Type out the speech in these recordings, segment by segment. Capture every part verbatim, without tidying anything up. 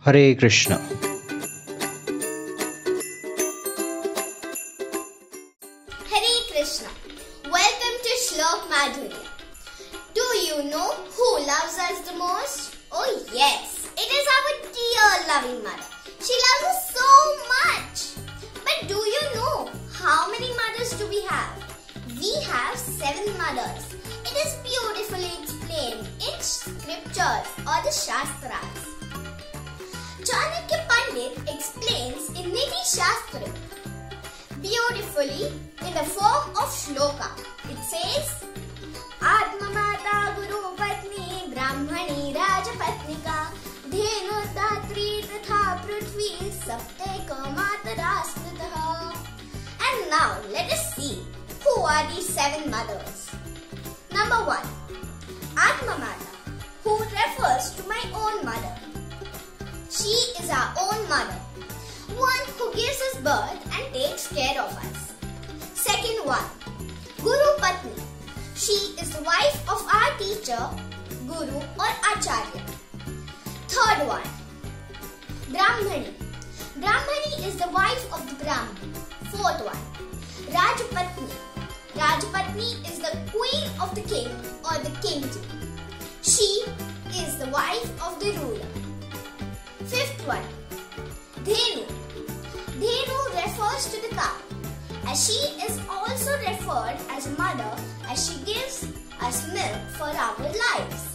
Hare Krishna. Hare Krishna. Welcome to Shlok Madhurya. Do you know who loves us the most? Oh yes, it is our dear loving mother. She loves us so much. But do you know how many mothers do we have? We have seven mothers. It is beautifully explained in scriptures or the shastras. Chanakya Pandit explains in Niti shastra beautifully in the form of shloka. It says, Atma Mata Guru Patni Brahmani Rajapatnika Dhenu Datri Tatha Prithvi Sapteka Matarastataha. And now let us see who are these seven mothers. Number one, Atma Mata, who refers to my own mother. She is our own mother, one who gives us birth and takes care of us. Second one, Guru Patni. She is the wife of our teacher, Guru or Acharya. Third one, Brahmani. Brahmani is the wife of the Brahman. Fourth one, Rajapatni. Rajapatni is the queen of the king or the kingdom. She is the wife of the ruler. Fifth one, Dhenu. Dhenu refers to the cow, as she is also referred as a mother as she gives us milk for our lives.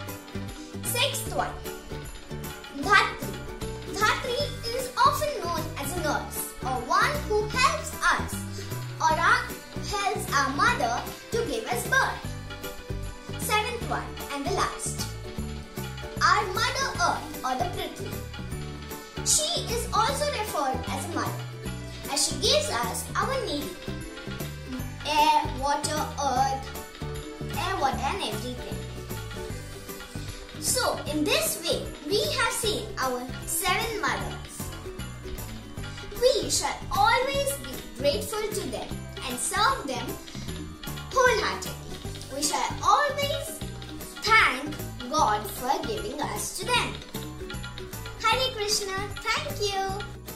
Sixth one, Dhatri. Dhatri is often known as a nurse or one who helps us or our, helps our mother to give us birth. Seventh one and the last, our Mother Earth or the Prithvi. She is also referred as a mother as she gives us our need, air, water, earth, air, water and everything. So in this way we have seen our seven mothers. We shall always be grateful to them and serve them wholeheartedly. We shall always thank God for giving us to them. Hare Krishna. Thank you.